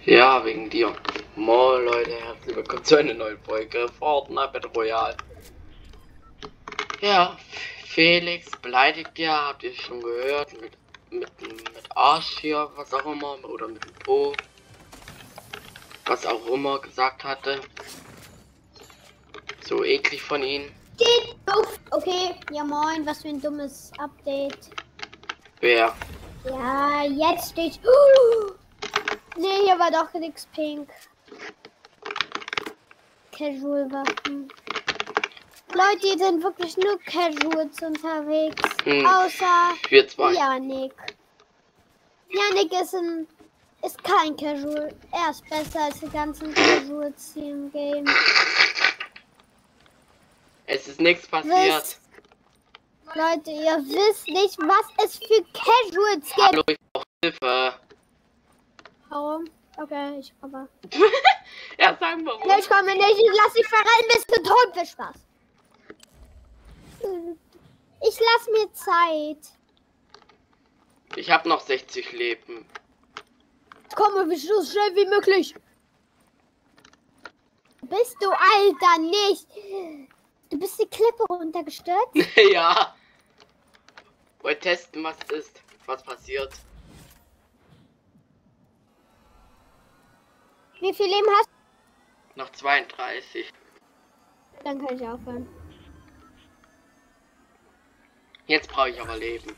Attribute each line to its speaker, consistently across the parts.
Speaker 1: Ja, wegen dir. Moin Leute, herzlich willkommen zu einer neuen Folge Fortnite Battle Royale. Ja, Felix beleidigt ja, habt ihr schon gehört, mit Arsch hier, was auch immer, oder mit dem Po, was auch immer gesagt hatte. So eklig von ihm.
Speaker 2: Okay, ja moin, was für ein dummes Update.
Speaker 1: Wer?
Speaker 2: Ja, jetzt steht... Nee, hier war doch nix pink. Casual-Waffen. Leute, die sind wirklich nur Casuals unterwegs. Außer
Speaker 1: wir zwei.
Speaker 2: Yannick. Yannick ist kein Casual. Er ist besser als die ganzen Casuals hier im Game.
Speaker 1: Es ist nichts passiert.
Speaker 2: Leute, ihr wisst nicht, was es für Casuals gibt.
Speaker 1: Hallo, ich brauche Hilfe.
Speaker 2: Warum? Okay, ich komme.
Speaker 1: Ja, sagen warum.
Speaker 2: Nee, ich komme nicht. Ich lass dich verrennen, bis du tot bist. Spaß. Ich lass mir Zeit.
Speaker 1: Ich habe noch 60 Leben.
Speaker 2: Ich komme so schnell wie möglich. Bist du, Alter, nicht? Du bist die Klippe runtergestürzt?
Speaker 1: Ja. Wollt testen, was ist, was passiert.
Speaker 2: Wie viel Leben hast du?
Speaker 1: Noch 32.
Speaker 2: Dann kann ich aufhören.
Speaker 1: Jetzt brauche ich aber Leben.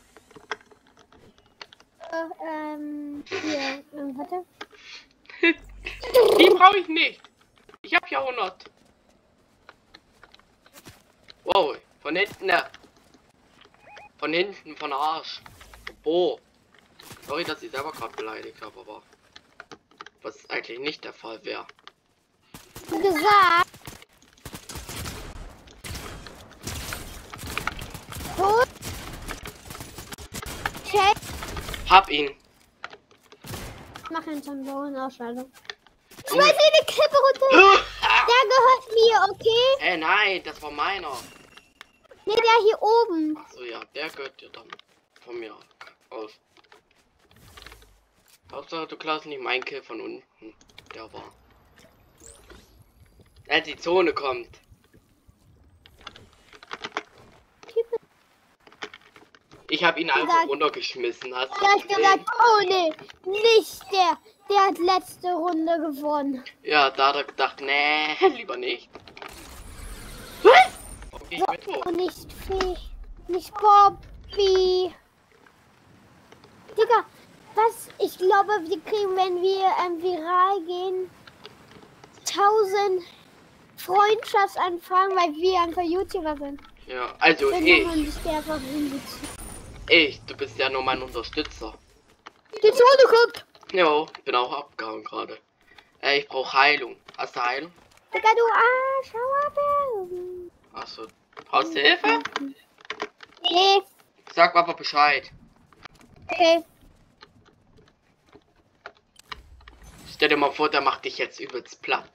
Speaker 2: Hier, warte.
Speaker 1: Die brauche ich nicht. Ich habe ja 100. Wow, von hinten, ne? Von hinten, von Arsch. Oh. Sorry, dass ich selber gerade beleidigt habe, aber was eigentlich nicht der Fall wäre.
Speaker 2: Wie gesagt. Tot. Okay.
Speaker 1: Hab ihn.
Speaker 2: Mach ihn zum Bodenausschaltung. Schmeiß ihn die Klippe runter. Der gehört mir, okay?
Speaker 1: Nein, das war meiner.
Speaker 2: Nee, der hier oben.
Speaker 1: Achso, ja, der gehört dir dann von mir aus. Hauptsache, du klaust nicht meinen Kill von unten. Der war. Die Zone kommt. Ich habe ihn einfach runtergeschmissen. Hast du
Speaker 2: Der hat
Speaker 1: gesehen?
Speaker 2: gesagt, oh nee, nicht der. Der hat letzte Runde gewonnen.
Speaker 1: Ja, da hat er gedacht, nee, lieber nicht. Okay, ich bin tot.
Speaker 2: Und nicht Fee, nicht Bobby. Digga, was? Ich glaube, wir kriegen, wenn wir viral gehen, 1000 Freundschaftsanfragen, weil wir einfach YouTuber sind.
Speaker 1: Ja, also
Speaker 2: Dann
Speaker 1: ich.
Speaker 2: machen sich die einfach hingezogen.
Speaker 1: Du bist ja nur mein Unterstützer.
Speaker 2: Die Zone kommt!
Speaker 1: Jo, bin auch abgehauen gerade. Ich brauche Heilung. Hast du Heilung?
Speaker 2: Digga, du Arsch, hau ab!
Speaker 1: Achso. Brauchst du Hilfe?
Speaker 2: Nee,
Speaker 1: Sag aber Bescheid.
Speaker 2: okay.
Speaker 1: Stell dir mal vor, der macht dich jetzt übelst platt.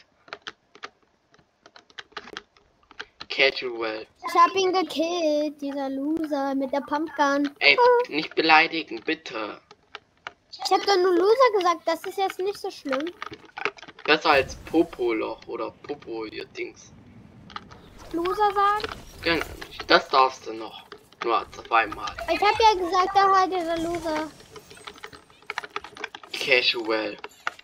Speaker 1: Casual.
Speaker 2: Ich hab ihn gekillt, dieser Loser mit der Pumpgun.
Speaker 1: Ey, nicht beleidigen, bitte.
Speaker 2: Ich hab doch nur Loser gesagt, das ist jetzt nicht so schlimm.
Speaker 1: Besser als Popoloch oder Popo, ihr Dings.
Speaker 2: Loser sagen?
Speaker 1: Genau, das darfst du noch. Nur zweimal.
Speaker 2: Ich hab ja gesagt, da war dieser Loser.
Speaker 1: Casual.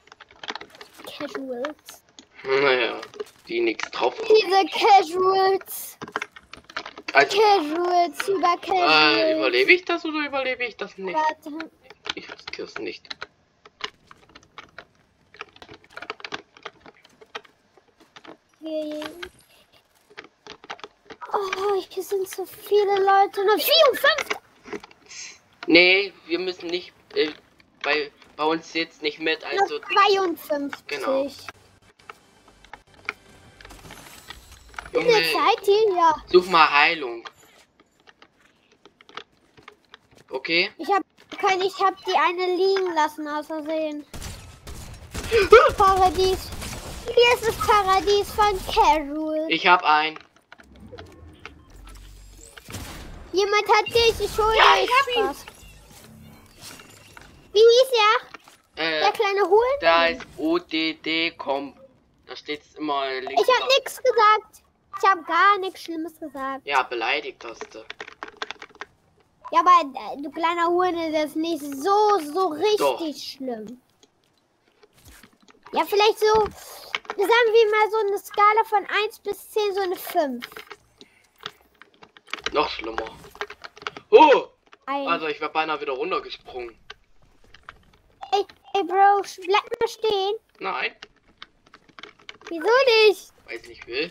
Speaker 2: Casuals.
Speaker 1: Naja, die nichts drauf haben.
Speaker 2: Diese Casuals.
Speaker 1: Also,
Speaker 2: Casuals über Casuals.
Speaker 1: überlebe ich das oder überlebe ich das nicht?
Speaker 2: Warte.
Speaker 1: Ich riskiere es nicht.
Speaker 2: Oh, hier sind so viele Leute. Nur 54.
Speaker 1: Nee, wir müssen nicht, bei uns jetzt nicht mit, also...
Speaker 2: Nur 52.
Speaker 1: Genau.
Speaker 2: Wie viel Zeit hier? Ja.
Speaker 1: Such mal Heilung. Okay?
Speaker 2: Ich hab die eine liegen lassen aus Versehen. Paradies. Hier ist das Paradies von Casual.
Speaker 1: Ich hab einen.
Speaker 2: Jemand hat dich, ich hole
Speaker 1: Ja,
Speaker 2: dich.
Speaker 1: ich hab ihn.
Speaker 2: Spaß. Wie hieß er? Der kleine Holen?
Speaker 1: Da ist ODD Comp. Da steht's immer links.
Speaker 2: Ich habe nichts gesagt. Ich habe gar nichts Schlimmes gesagt.
Speaker 1: Ja, beleidigt hast du.
Speaker 2: Ja, aber du kleiner Huren, das ist nicht so richtig
Speaker 1: Doch.
Speaker 2: schlimm. Ja, vielleicht so, sagen wir mal so eine Skala von 1 bis 10, so eine 5.
Speaker 1: Noch schlimmer. Oh!
Speaker 2: Ein.
Speaker 1: Also ich wäre beinahe wieder runtergesprungen.
Speaker 2: Ey, Bro, bleib mal stehen.
Speaker 1: Nein,
Speaker 2: Wieso nicht?
Speaker 1: weil ich nicht will.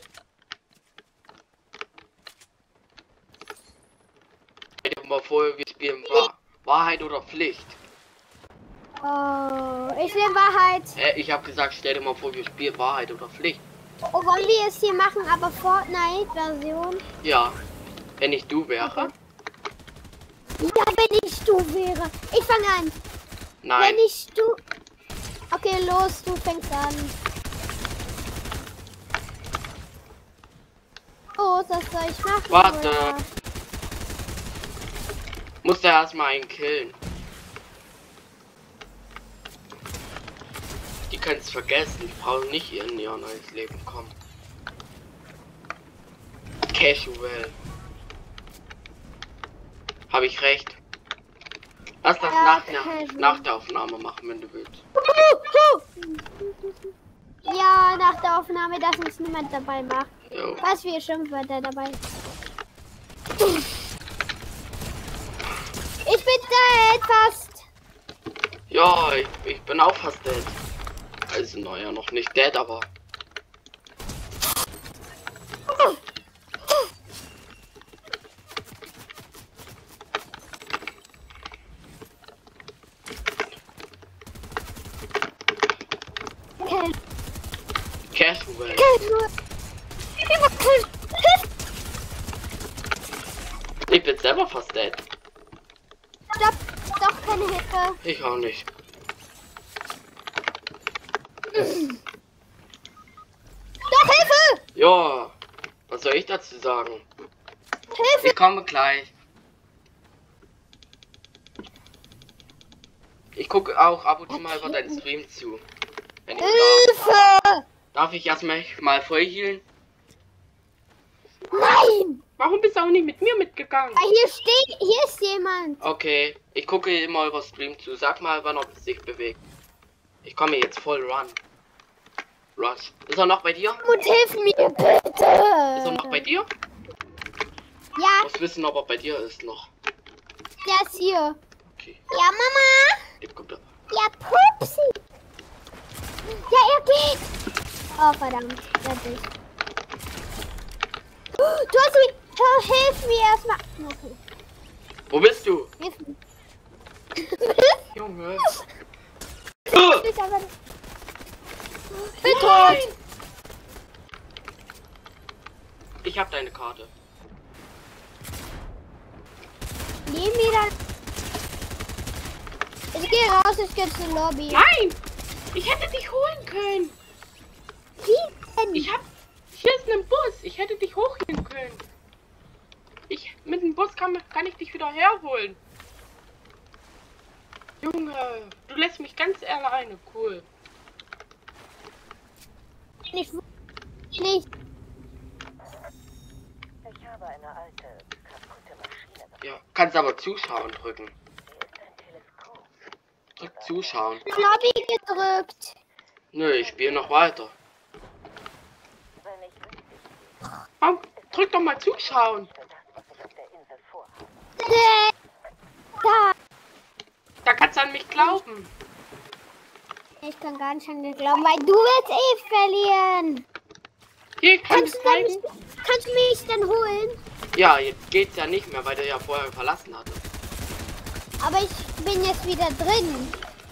Speaker 1: Stell dir mal vor, wir spielen Wahrheit oder Pflicht.
Speaker 2: Oh, ich will Wahrheit.
Speaker 1: Ich habe gesagt, stell dir mal vor, wir spielen Wahrheit oder Pflicht.
Speaker 2: Oh, wollen wir es hier machen, aber Fortnite-Version?
Speaker 1: Ja, wenn ich du wäre.
Speaker 2: Ja, wenn ich du wäre. Ich fange an.
Speaker 1: Nein,
Speaker 2: Wenn ich du... Okay, los, du fängst an. Oh, was soll ich machen?
Speaker 1: Warte.
Speaker 2: Bruder?
Speaker 1: musst du erstmal einen killen. Die können es vergessen, die brauchen nicht in ihr neues Leben kommen. Casual. Habe ich recht? Lass das
Speaker 2: Ja,
Speaker 1: nach der Aufnahme machen, wenn du willst.
Speaker 2: Ja, nach der Aufnahme, dass uns niemand dabei macht.
Speaker 1: Jo.
Speaker 2: Was für Schimpfwörter dabei. Ich bin dead fast.
Speaker 1: Ja, ich bin auch fast dead. Also naja, noch nicht dead, aber...
Speaker 2: Okay.
Speaker 1: Casual. Ich bin selber fast dead.
Speaker 2: Stopp, doch keine Hilfe.
Speaker 1: Ich auch nicht.
Speaker 2: Doch Hilfe!
Speaker 1: Ja, was soll ich dazu sagen?
Speaker 2: Hilfe!
Speaker 1: Ich komme gleich. Ich gucke auch ab und zu mal über deinen Stream zu. Wenn ich
Speaker 2: Hilfe!
Speaker 1: darf ich erstmal mal vollhealen?
Speaker 2: Nein!
Speaker 1: Warum bist du auch nicht mit mir mitgegangen?
Speaker 2: Ah, hier ist jemand.
Speaker 1: Okay, ich gucke immer über Stream zu. Sag mal, wann er sich bewegt. Ich komme jetzt voll run. Rush. Ist er noch bei dir?
Speaker 2: Und hilf mir bitte.
Speaker 1: Ist er noch bei dir?
Speaker 2: Ja,
Speaker 1: Ich muss wissen, ob er bei dir ist noch.
Speaker 2: der ist hier.
Speaker 1: Okay,
Speaker 2: Ja, Mama.
Speaker 1: der kommt da.
Speaker 2: Ja, Pupsi. Ja, er geht. Oh, verdammt. Fertig. Du hast mich... Hilf mir erstmal. Okay.
Speaker 1: Wo bist du?
Speaker 2: Hilf mir.
Speaker 1: Junge.
Speaker 2: Ich aber... Bin tot.
Speaker 1: Ich hab deine Karte.
Speaker 2: Nehm mir dann... Ich gehe raus, ich gehe zur Lobby.
Speaker 1: Nein! Ich hätte dich holen können.
Speaker 2: Wie denn?
Speaker 1: Hier ist ein Bus. Ich hätte dich hochgehen können. Mit dem Bus kann ich dich wieder herholen. Junge, du lässt mich ganz alleine. Cool.
Speaker 2: Nicht.
Speaker 3: Ich habe eine alte, kaputte Maschine.
Speaker 1: Ja, kannst aber zuschauen drücken.
Speaker 3: Sie ist ein Teleskop.
Speaker 1: Drück zuschauen.
Speaker 2: Lobby gedrückt.
Speaker 1: Nö, ich spiele noch weiter.
Speaker 3: Wenn ich wüsste,
Speaker 1: Komm, drück doch mal zuschauen.
Speaker 3: für das, was ich auf der Insel vorhabe.
Speaker 2: Da.
Speaker 1: Da kannst du an mich glauben.
Speaker 2: Ich kann gar nicht an dir glauben, weil du willst eh verlieren.
Speaker 1: Hier, ich kann
Speaker 2: Kannst du mich dann holen?
Speaker 1: Ja, jetzt geht's ja nicht mehr, weil du ja vorher verlassen hattest.
Speaker 2: Aber ich bin jetzt wieder drin.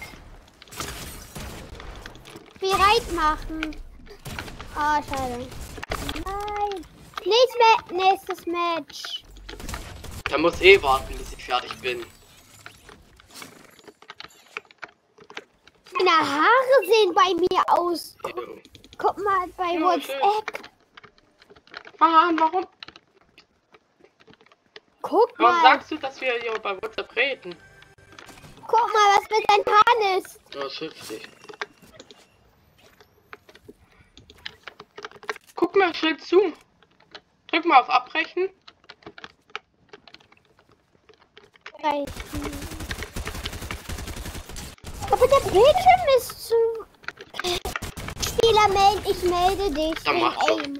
Speaker 2: Bereit machen. Ah, schade. Nein. Nächstes Match.
Speaker 1: Da muss eh warten, bis ich fertig bin.
Speaker 2: Meine Haare sehen bei mir aus.
Speaker 1: Jo.
Speaker 2: Guck mal bei
Speaker 1: Ja,
Speaker 2: WhatsApp.
Speaker 1: Mann, warum
Speaker 2: Guck
Speaker 1: warum
Speaker 2: mal.
Speaker 1: sagst du, dass wir hier bei WhatsApp reden?
Speaker 2: Guck mal, was mit deinem Hahn ist.
Speaker 1: Das hilft dich. Guck mal schön zu. Drück mal auf Abbrechen.
Speaker 2: Aber der Bildschirm ist zu... Spieler melden, ich melde dich.
Speaker 1: Dann mach doch.
Speaker 2: Aim.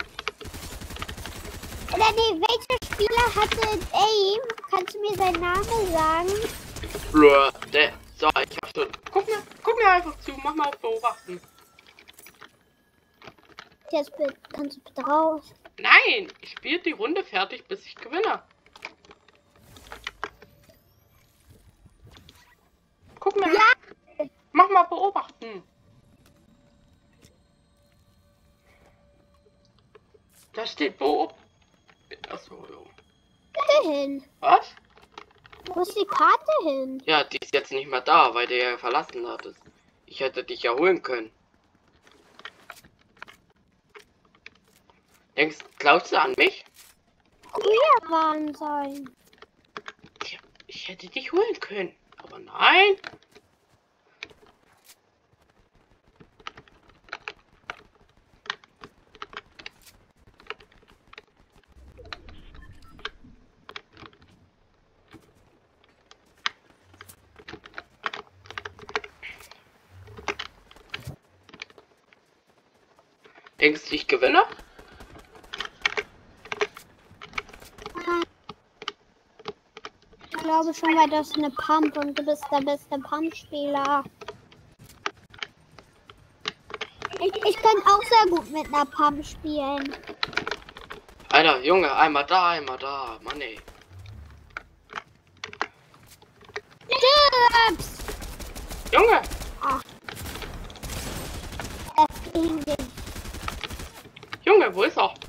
Speaker 2: Oder nee, welcher Spieler hatte Aim? Kannst du mir seinen Namen sagen?
Speaker 1: Blur, der. So, ich hab schon. Guck mir einfach zu. Mach mal auf Beobachten.
Speaker 2: Jetzt kannst du bitte raus.
Speaker 1: Nein, ich spiele die Runde fertig, bis ich gewinne. Guck mal.
Speaker 2: Ja.
Speaker 1: Mach mal beobachten. Da steht beobachten. Achso, jo.
Speaker 2: Karte hin.
Speaker 1: Was?
Speaker 2: Wo ist die Karte hin?
Speaker 1: Ja, die ist jetzt nicht mehr da, weil du ja verlassen hattest. Ich hätte dich ja holen können. Glaubst du an mich?
Speaker 2: Früher waren sein.
Speaker 1: Ich hätte dich holen können. Aber nein. Denkst du, ich gewinne?
Speaker 2: Ich glaube schon, weil das ist eine Pump und du bist der beste Pump-Spieler. Ich kann auch sehr gut mit einer Pump spielen.
Speaker 1: Alter, Junge, einmal da, Mann ey.
Speaker 2: Stirbst!
Speaker 1: Junge!
Speaker 2: Das ging nicht.
Speaker 1: Junge, wo ist er?